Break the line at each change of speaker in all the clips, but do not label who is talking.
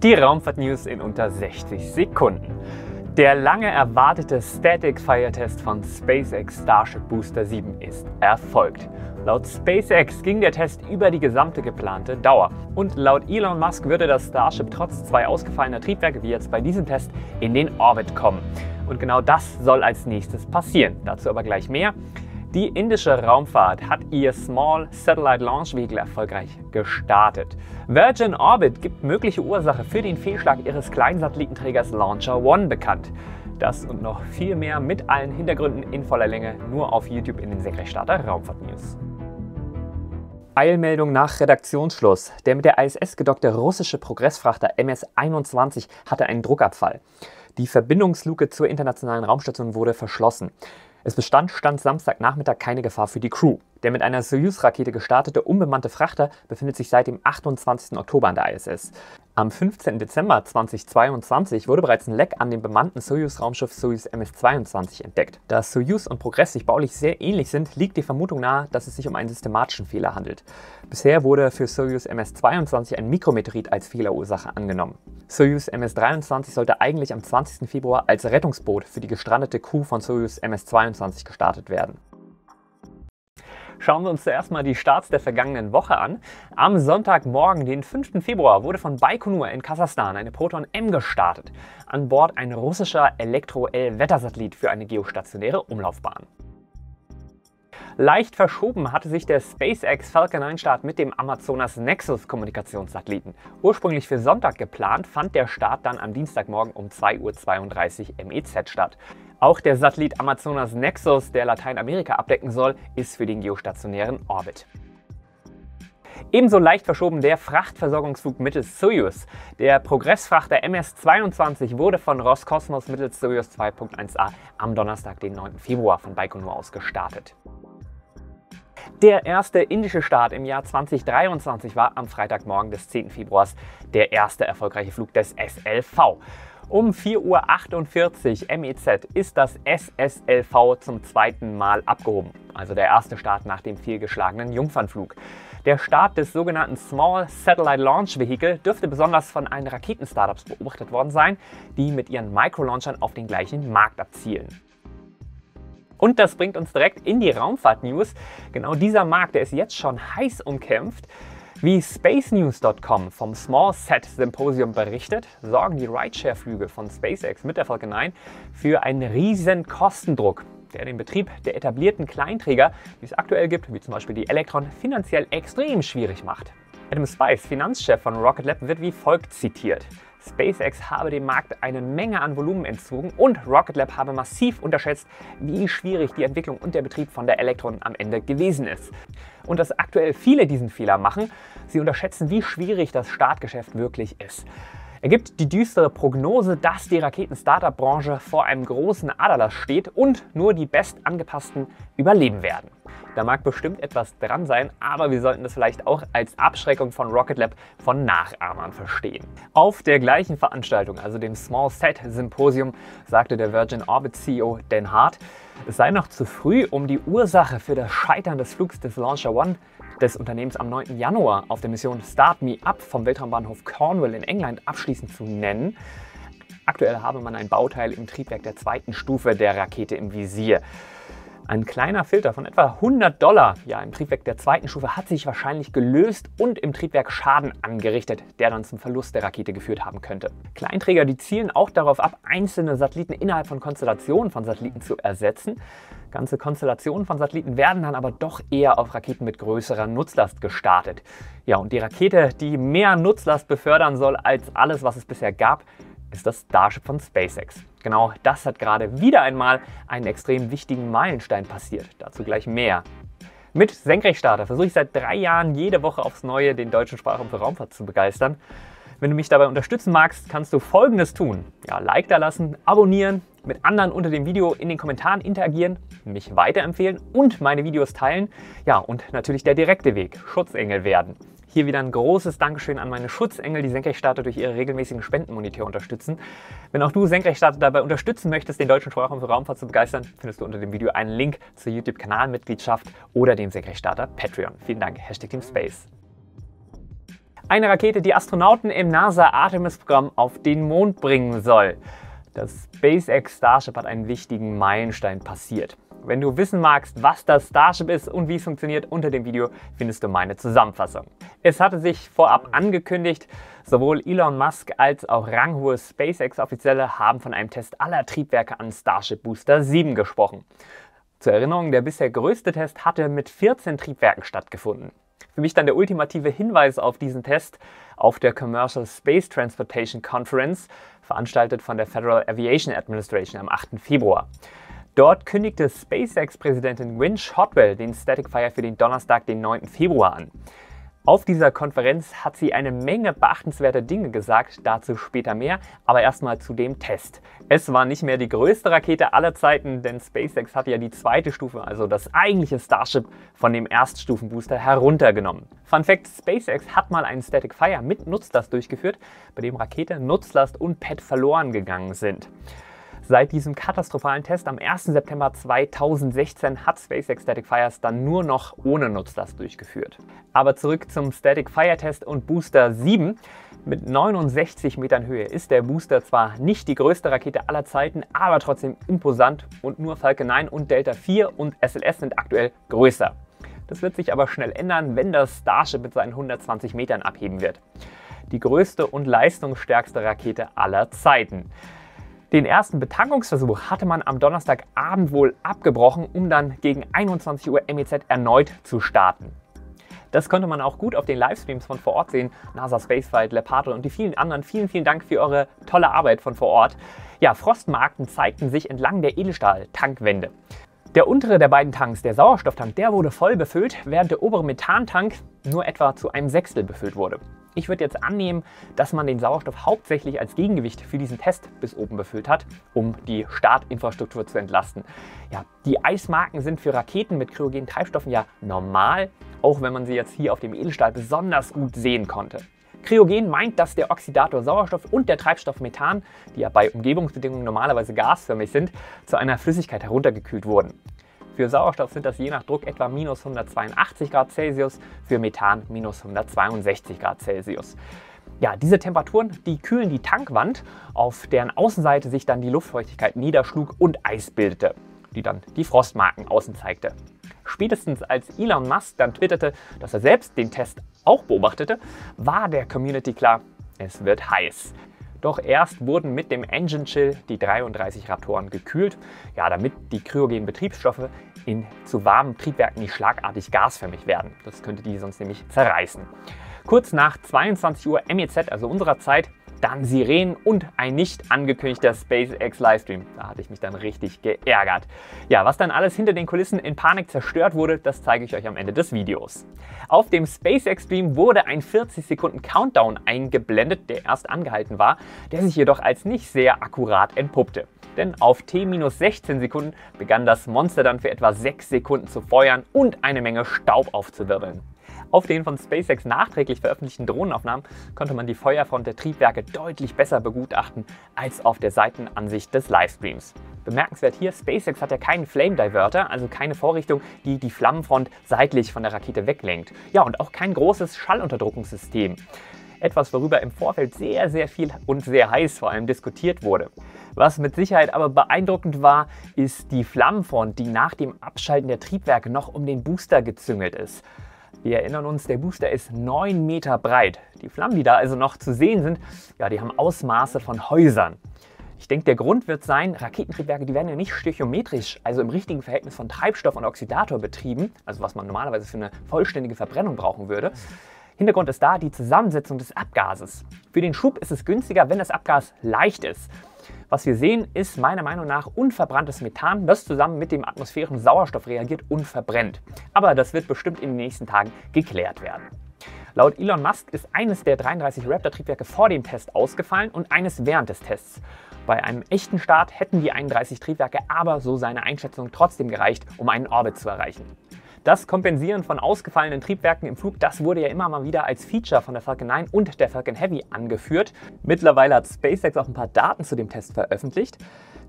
Die Raumfahrt-News in unter 60 Sekunden. Der lange erwartete Static-Fire-Test von SpaceX Starship Booster 7 ist erfolgt. Laut SpaceX ging der Test über die gesamte geplante Dauer. Und laut Elon Musk würde das Starship trotz 2 ausgefallener Triebwerke wie jetzt bei diesem Test in den Orbit kommen. Und genau das soll als nächstes passieren. Dazu aber gleich mehr. Die indische Raumfahrt hat ihr Small Satellite Launch Vehicle erfolgreich gestartet. Virgin Orbit gibt mögliche Ursache für den Fehlschlag ihres Kleinsatellitenträgers Launcher One bekannt. Das und noch viel mehr mit allen Hintergründen in voller Länge nur auf YouTube in den Senkrechtstarter Raumfahrt News. Eilmeldung nach Redaktionsschluss. Der mit der ISS gedockte russische Progressfrachter MS-21 hatte einen Druckabfall. Die Verbindungsluke zur internationalen Raumstation wurde verschlossen. Es bestand Stand Samstagnachmittag keine Gefahr für die Crew. Der mit einer Soyuz-Rakete gestartete unbemannte Frachter befindet sich seit dem 28. Oktober an der ISS. Am 15. Dezember 2022 wurde bereits ein Leck an dem bemannten Soyuz-Raumschiff Soyuz MS-22 entdeckt. Da Soyuz und Progress sich baulich sehr ähnlich sind, liegt die Vermutung nahe, dass es sich um einen systematischen Fehler handelt. Bisher wurde für Soyuz MS-22 ein Mikrometeorit als Fehlerursache angenommen. Soyuz MS-23 sollte eigentlich am 20. Februar als Rettungsboot für die gestrandete Crew von Soyuz MS-22 gestartet werden. Schauen wir uns zuerst mal die Starts der vergangenen Woche an. Am Sonntagmorgen, den 5. Februar, wurde von Baikonur in Kasachstan eine Proton-M gestartet. An Bord ein russischer Elektro-L-Wettersatellit für eine geostationäre Umlaufbahn. Leicht verschoben hatte sich der SpaceX Falcon 9 Start mit dem Amazonas Nexus Kommunikationssatelliten. Ursprünglich für Sonntag geplant, fand der Start dann am Dienstagmorgen um 2:32 Uhr MEZ statt. Auch der Satellit Amazonas Nexus, der Lateinamerika abdecken soll, ist für den geostationären Orbit. Ebenso leicht verschoben der Frachtversorgungsflug mittels Soyuz. Der Progressfrachter MS-22 wurde von Roskosmos mittels Soyuz 2.1a am Donnerstag, den 9. Februar von Baikonur aus gestartet. Der erste indische Start im Jahr 2023 war am Freitagmorgen des 10. Februars der erste erfolgreiche Flug des SLV. Um 4:48 Uhr MEZ ist das SSLV zum zweiten Mal abgehoben, also der erste Start nach dem fehlgeschlagenen Jungfernflug. Der Start des sogenannten Small Satellite Launch Vehicle dürfte besonders von allen Raketen-Startups beobachtet worden sein, die mit ihren Microlaunchern auf den gleichen Markt abzielen. Und das bringt uns direkt in die Raumfahrt-News. Genau dieser Markt, der ist jetzt schon heiß umkämpft. Wie SpaceNews.com vom Small Sat Symposium berichtet, sorgen die Rideshare-Flüge von SpaceX mit der Falcon 9 für einen riesen Kostendruck, der den Betrieb der etablierten Kleinträger, die es aktuell gibt, wie zum Beispiel die Electron, finanziell extrem schwierig macht. Adam Spice, Finanzchef von Rocket Lab, wird wie folgt zitiert: SpaceX habe dem Markt eine Menge an Volumen entzogen und Rocket Lab habe massiv unterschätzt, wie schwierig die Entwicklung und der Betrieb von der Electron am Ende gewesen ist. Und dass aktuell viele diesen Fehler machen, sie unterschätzen, wie schwierig das Startgeschäft wirklich ist. Er gibt die düstere Prognose, dass die Raketen-Startup-Branche vor einem großen Aderlass steht und nur die bestangepassten überleben werden. Da mag bestimmt etwas dran sein, aber wir sollten das vielleicht auch als Abschreckung von Rocket Lab von Nachahmern verstehen. Auf der gleichen Veranstaltung, also dem Small Sat Symposium, sagte der Virgin Orbit CEO Dan Hart, es sei noch zu früh, um die Ursache für das Scheitern des Flugs des Launcher One des Unternehmens am 9. Januar auf der Mission Start Me Up vom Weltraumbahnhof Cornwall in England abschließend zu nennen. Aktuell habe man ein Bauteil im Triebwerk der zweiten Stufe der Rakete im Visier. Ein kleiner Filter von etwa $100 im Triebwerk der zweiten Stufe hat sich wahrscheinlich gelöst und im Triebwerk Schaden angerichtet, der dann zum Verlust der Rakete geführt haben könnte. Kleinträger, die zielen auch darauf ab, einzelne Satelliten innerhalb von Konstellationen von Satelliten zu ersetzen. Ganze Konstellationen von Satelliten werden dann aber doch eher auf Raketen mit größerer Nutzlast gestartet. Ja, und die Rakete, die mehr Nutzlast befördern soll als alles, was es bisher gab, ist das Starship von SpaceX. Genau das hat gerade wieder einmal einen extrem wichtigen Meilenstein passiert. Dazu gleich mehr. Mit Senkrechtstarter versuche ich seit 3 Jahren jede Woche aufs Neue den deutschen Sprachraum für Raumfahrt zu begeistern. Wenn du mich dabei unterstützen magst, kannst du Folgendes tun. Ja, Like da lassen, abonnieren, mit anderen unter dem Video in den Kommentaren interagieren, mich weiterempfehlen und meine Videos teilen. Ja, und natürlich der direkte Weg, Schutzengel werden. Hier wieder ein großes Dankeschön an meine Schutzengel, die Senkrechtstarter durch ihre regelmäßigen Spendenmonitore unterstützen. Wenn auch du Senkrechtstarter dabei unterstützen möchtest, den deutschen Sprachraum für Raumfahrt zu begeistern, findest du unter dem Video einen Link zur YouTube-Kanalmitgliedschaft oder dem Senkrechtstarter Patreon. Vielen Dank, #TeamSpace. Eine Rakete, die Astronauten im NASA-Artemis-Programm auf den Mond bringen soll. Das SpaceX Starship hat einen wichtigen Meilenstein passiert. Wenn du wissen magst, was das Starship ist und wie es funktioniert, unter dem Video findest du meine Zusammenfassung. Es hatte sich vorab angekündigt, sowohl Elon Musk als auch ranghohe SpaceX-Offizielle haben von einem Test aller Triebwerke an Starship Booster 7 gesprochen. Zur Erinnerung, der bisher größte Test hatte mit 14 Triebwerken stattgefunden. Für mich dann der ultimative Hinweis auf diesen Test auf der Commercial Space Transportation Conference, veranstaltet von der Federal Aviation Administration am 8. Februar. Dort kündigte SpaceX-Präsidentin Gwynne Shotwell den Static Fire für den Donnerstag, den 9. Februar an. Auf dieser Konferenz hat sie eine Menge beachtenswerter Dinge gesagt, dazu später mehr, aber erstmal zu dem Test. Es war nicht mehr die größte Rakete aller Zeiten, denn SpaceX hat ja die zweite Stufe, also das eigentliche Starship, von dem Erststufenbooster heruntergenommen. Fun Fact: SpaceX hat mal einen Static Fire mit Nutzlast durchgeführt, bei dem Rakete, Nutzlast und Pad verloren gegangen sind. Seit diesem katastrophalen Test am 1. September 2016 hat SpaceX Static Fires dann nur noch ohne Nutzlast durchgeführt. Aber zurück zum Static Fire Test und Booster 7. Mit 69 Metern Höhe ist der Booster zwar nicht die größte Rakete aller Zeiten, aber trotzdem imposant und nur Falcon 9 und Delta IV und SLS sind aktuell größer. Das wird sich aber schnell ändern, wenn das Starship mit seinen 120 Metern abheben wird. Die größte und leistungsstärkste Rakete aller Zeiten. Den ersten Betankungsversuch hatte man am Donnerstagabend wohl abgebrochen, um dann gegen 21 Uhr MEZ erneut zu starten. Das konnte man auch gut auf den Livestreams von vor Ort sehen. NASA Spaceflight, Leparto und die vielen anderen. Vielen Dank für eure tolle Arbeit von vor Ort. Ja, Frostmarken zeigten sich entlang der Edelstahl-Tankwände. Der untere der beiden Tanks, der Sauerstofftank, der wurde voll befüllt, während der obere Methantank nur etwa zu einem Sechstel befüllt wurde. Ich würde jetzt annehmen, dass man den Sauerstoff hauptsächlich als Gegengewicht für diesen Test bis oben befüllt hat, um die Startinfrastruktur zu entlasten. Ja, die Eismarken sind für Raketen mit kryogenen Treibstoffen ja normal, auch wenn man sie jetzt hier auf dem Edelstahl besonders gut sehen konnte. Kryogen meint, dass der Oxidator Sauerstoff und der Treibstoff Methan, die ja bei Umgebungsbedingungen normalerweise gasförmig sind, zu einer Flüssigkeit heruntergekühlt wurden. Für Sauerstoff sind das je nach Druck etwa minus 182 Grad Celsius, für Methan minus 162 Grad Celsius. Ja, diese Temperaturen, die kühlen die Tankwand, auf deren Außenseite sich dann die Luftfeuchtigkeit niederschlug und Eis bildete, die dann die Frostmarken außen zeigte. Spätestens als Elon Musk dann twitterte, dass er selbst den Test auch beobachtete, war der Community klar, es wird heiß. Doch erst wurden mit dem Engine Chill die 33 Raptoren gekühlt, ja, damit die kryogenen Betriebsstoffe in zu warmen Triebwerken nicht schlagartig gasförmig werden. Das könnte die sonst nämlich zerreißen. Kurz nach 22 Uhr MEZ, also unserer Zeit, dann Sirenen und ein nicht angekündigter SpaceX Livestream. Da hatte ich mich dann richtig geärgert. Ja, was dann alles hinter den Kulissen in Panik zerstört wurde, das zeige ich euch am Ende des Videos. Auf dem SpaceX Stream wurde ein 40 Sekunden Countdown eingeblendet, der erst angehalten war, der sich jedoch als nicht sehr akkurat entpuppte. Denn auf T-16 Sekunden begann das Monster dann für etwa 6 Sekunden zu feuern und eine Menge Staub aufzuwirbeln. Auf den von SpaceX nachträglich veröffentlichten Drohnenaufnahmen konnte man die Feuerfront der Triebwerke deutlich besser begutachten als auf der Seitenansicht des Livestreams. Bemerkenswert hier, SpaceX hat ja keinen Flame Diverter, also keine Vorrichtung, die die Flammenfront seitlich von der Rakete weglenkt. Ja, und auch kein großes Schallunterdrückungssystem. Etwas, worüber im Vorfeld sehr viel und sehr heiß vor allem diskutiert wurde. Was mit Sicherheit aber beeindruckend war, ist die Flammenfront, die nach dem Abschalten der Triebwerke noch um den Booster gezüngelt ist. Wir erinnern uns, der Booster ist 9 Meter breit. Die Flammen, die da also noch zu sehen sind, ja, die haben Ausmaße von Häusern. Ich denke, der Grund wird sein, Raketentriebwerke, die werden ja nicht stöchiometrisch, also im richtigen Verhältnis von Treibstoff und Oxidator betrieben, also was man normalerweise für eine vollständige Verbrennung brauchen würde. Hintergrund ist da die Zusammensetzung des Abgases. Für den Schub ist es günstiger, wenn das Abgas leicht ist. Was wir sehen, ist meiner Meinung nach unverbranntes Methan, das zusammen mit dem atmosphärischen Sauerstoff reagiert und verbrennt. Aber das wird bestimmt in den nächsten Tagen geklärt werden. Laut Elon Musk ist eines der 33 Raptor-Triebwerke vor dem Test ausgefallen und eines während des Tests. Bei einem echten Start hätten die 31 Triebwerke aber, so seine Einschätzung, trotzdem gereicht, um einen Orbit zu erreichen. Das Kompensieren von ausgefallenen Triebwerken im Flug, das wurde ja immer mal wieder als Feature von der Falcon 9 und der Falcon Heavy angeführt. Mittlerweile hat SpaceX auch ein paar Daten zu dem Test veröffentlicht.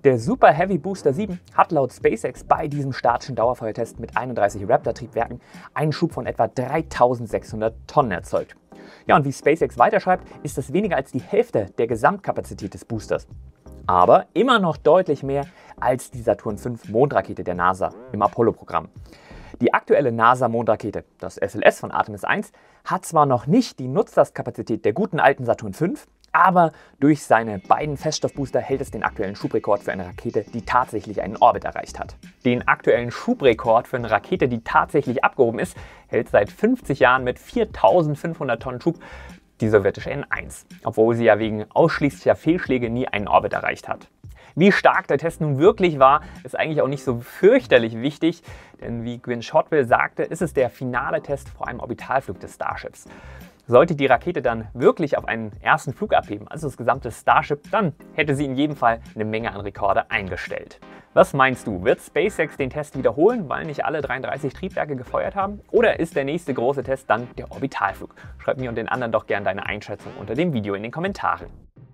Der Super Heavy Booster 7 hat laut SpaceX bei diesem statischen Dauerfeuertest mit 31 Raptor-Triebwerken einen Schub von etwa 3600 Tonnen erzeugt. Ja, und wie SpaceX weiterschreibt, ist das weniger als die Hälfte der Gesamtkapazität des Boosters. Aber immer noch deutlich mehr als die Saturn V Mondrakete der NASA im Apollo-Programm. Die aktuelle NASA-Mondrakete, das SLS von Artemis 1, hat zwar noch nicht die Nutzlastkapazität der guten alten Saturn V, aber durch seine beiden Feststoffbooster hält es den aktuellen Schubrekord für eine Rakete, die tatsächlich einen Orbit erreicht hat. Den aktuellen Schubrekord für eine Rakete, die tatsächlich abgehoben ist, hält seit 50 Jahren mit 4.500 Tonnen Schub die sowjetische N1, obwohl sie ja wegen ausschließlicher Fehlschläge nie einen Orbit erreicht hat. Wie stark der Test nun wirklich war, ist eigentlich auch nicht so fürchterlich wichtig, denn wie Gwynne Shotwell sagte, ist es der finale Test vor einem Orbitalflug des Starships. Sollte die Rakete dann wirklich auf einen ersten Flug abheben, also das gesamte Starship, dann hätte sie in jedem Fall eine Menge an Rekorde eingestellt. Was meinst du, wird SpaceX den Test wiederholen, weil nicht alle 33 Triebwerke gefeuert haben? Oder ist der nächste große Test dann der Orbitalflug? Schreib mir und den anderen doch gerne deine Einschätzung unter dem Video in den Kommentaren.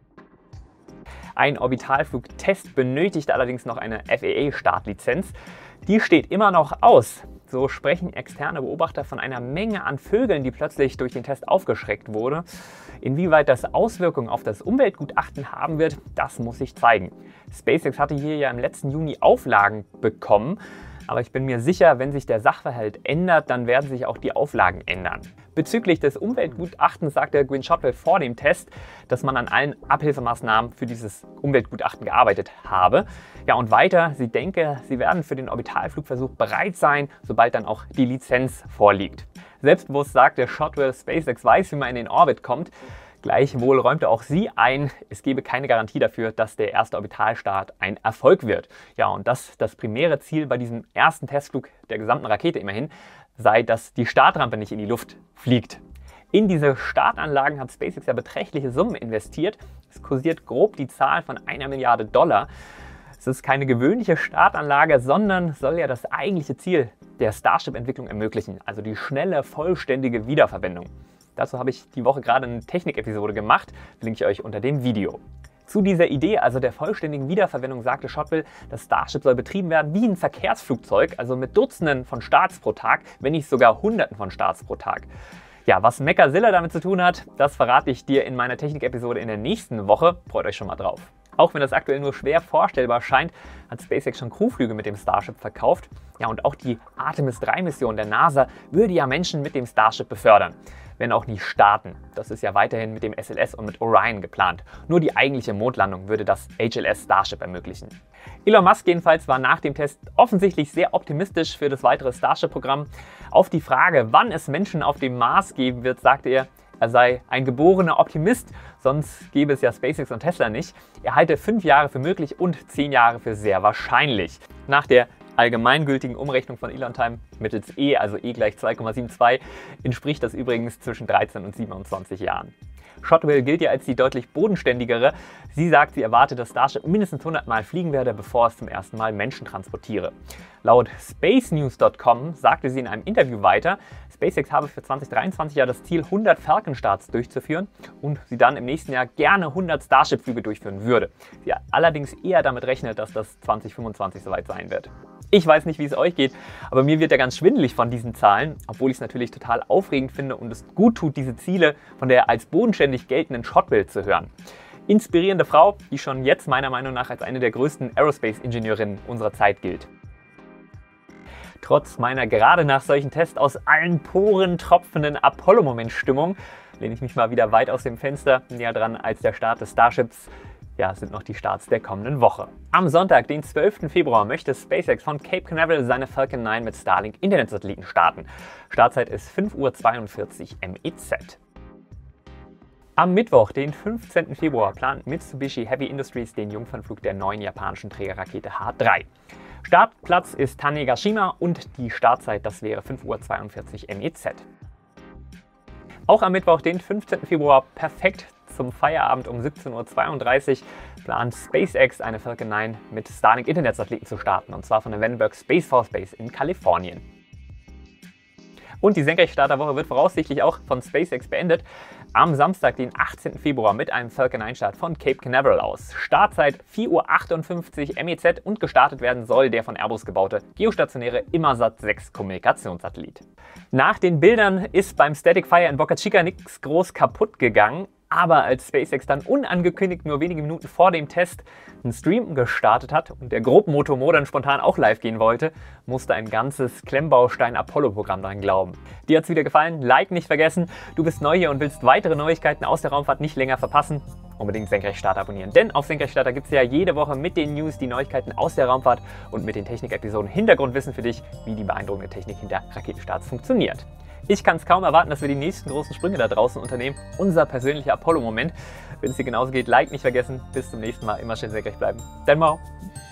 Ein Orbitalflugtest benötigt allerdings noch eine FAA-Startlizenz. Die steht immer noch aus. So sprechen externe Beobachter von einer Menge an Vögeln, die plötzlich durch den Test aufgeschreckt wurde. Inwieweit das Auswirkungen auf das Umweltgutachten haben wird, das muss sich zeigen. SpaceX hatte hier ja im letzten Juni Auflagen bekommen, aber ich bin mir sicher, wenn sich der Sachverhalt ändert, dann werden sich auch die Auflagen ändern. Bezüglich des Umweltgutachtens sagte Gwynne Shotwell vor dem Test, dass man an allen Abhilfemaßnahmen für dieses Umweltgutachten gearbeitet habe. Ja, und weiter, sie denke, sie werden für den Orbitalflugversuch bereit sein, sobald dann auch die Lizenz vorliegt. Selbstbewusst sagte Shotwell, SpaceX weiß, wie man in den Orbit kommt. Gleichwohl räumte auch sie ein, es gebe keine Garantie dafür, dass der erste Orbitalstart ein Erfolg wird. Ja, und das primäre Ziel bei diesem ersten Testflug der gesamten Rakete immerhin sei, dass die Startrampe nicht in die Luft fliegt. In diese Startanlagen hat SpaceX ja beträchtliche Summen investiert. Es kursiert grob die Zahl von 1 Milliarde $. Es ist keine gewöhnliche Startanlage, sondern soll ja das eigentliche Ziel der Starship-Entwicklung ermöglichen, also die schnelle, vollständige Wiederverwendung. Dazu habe ich die Woche gerade eine Technik-Episode gemacht, verlinke ich euch unter dem Video. Zu dieser Idee, also der vollständigen Wiederverwendung, sagte Shotwell, das Starship soll betrieben werden wie ein Verkehrsflugzeug, also mit Dutzenden von Starts pro Tag, wenn nicht sogar Hunderten von Starts pro Tag. Ja, was Mechazilla damit zu tun hat, das verrate ich dir in meiner Technik-Episode in der nächsten Woche. Freut euch schon mal drauf. Auch wenn das aktuell nur schwer vorstellbar scheint, hat SpaceX schon Crewflüge mit dem Starship verkauft. Ja, und auch die Artemis 3-Mission der NASA würde ja Menschen mit dem Starship befördern, wenn auch nicht starten. Das ist ja weiterhin mit dem SLS und mit Orion geplant. Nur die eigentliche Mondlandung würde das HLS Starship ermöglichen. Elon Musk jedenfalls war nach dem Test offensichtlich sehr optimistisch für das weitere Starship-Programm. Auf die Frage, wann es Menschen auf dem Mars geben wird, sagte er sei ein geborener Optimist, sonst gäbe es ja SpaceX und Tesla nicht. Er halte 5 Jahre für möglich und 10 Jahre für sehr wahrscheinlich. Nach der allgemeingültigen Umrechnung von Elon Time mittels E, also E gleich 2,72, entspricht das übrigens zwischen 13 und 27 Jahren. Shotwell gilt ja als die deutlich bodenständigere. Sie sagt, sie erwartet, dass Starship mindestens 100 Mal fliegen werde, bevor es zum ersten Mal Menschen transportiere. Laut spacenews.com sagte sie in einem Interview weiter, SpaceX habe für 2023 ja das Ziel, 100 Falcon-Starts durchzuführen und sie dann im nächsten Jahr gerne 100 Starship-Flüge durchführen würde. Sie allerdings eher damit rechnet, dass das 2025 soweit sein wird. Ich weiß nicht, wie es euch geht, aber mir wird ja ganz schwindelig von diesen Zahlen, obwohl ich es natürlich total aufregend finde und es gut tut, diese Ziele von der als bodenständig geltenden Shotwell zu hören. Inspirierende Frau, die schon jetzt meiner Meinung nach als eine der größten Aerospace-Ingenieurinnen unserer Zeit gilt. Trotz meiner gerade nach solchen Tests aus allen Poren tropfenden Apollo-Moment-Stimmung lehne ich mich mal wieder weit aus dem Fenster, näher dran als der Start des Starships. Ja, sind noch die Starts der kommenden Woche. Am Sonntag, den 12. Februar, möchte SpaceX von Cape Canaveral seine Falcon 9 mit Starlink Internetsatelliten starten. Startzeit ist 5:42 Uhr MEZ. Am Mittwoch, den 15. Februar, plant Mitsubishi Heavy Industries den Jungfernflug der neuen japanischen Trägerrakete H3. Startplatz ist Tanegashima und die Startzeit, das wäre 5:42 Uhr MEZ. Auch am Mittwoch, den 15. Februar, perfekt zum Feierabend um 17:32 Uhr, plant SpaceX eine Falcon 9 mit Starlink Internetsatelliten zu starten, und zwar von der Vandenberg Space Force Base in Kalifornien. Und die Senkrechtstarterwoche wird voraussichtlich auch von SpaceX beendet. am Samstag, den 18. Februar mit einem Falcon 9 Start von Cape Canaveral aus. Startzeit 4:58 Uhr MEZ und gestartet werden soll der von Airbus gebaute geostationäre Immersat-6 Kommunikationssatellit. Nach den Bildern ist beim Static Fire in Boca Chica nichts groß kaputt gegangen. Aber als SpaceX dann unangekündigt nur wenige Minuten vor dem Test einen Stream gestartet hat und der Gruppenmotor dann spontan auch live gehen wollte, musste ein ganzes Klemmbaustein-Apollo-Programm dran glauben. Dir hat's wieder gefallen? Like nicht vergessen. Du bist neu hier und willst weitere Neuigkeiten aus der Raumfahrt nicht länger verpassen? Unbedingt Senkrechtstarter abonnieren. Denn auf Senkrechtstarter gibt es ja jede Woche mit den News die Neuigkeiten aus der Raumfahrt und mit den Technik-Episoden Hintergrundwissen für dich, wie die beeindruckende Technik hinter Raketenstarts funktioniert. Ich kann es kaum erwarten, dass wir die nächsten großen Sprünge da draußen unternehmen. Unser persönlicher Apollo-Moment. Wenn es dir genauso geht, Like nicht vergessen. Bis zum nächsten Mal. Immer schön senkrecht bleiben. Dein Mau.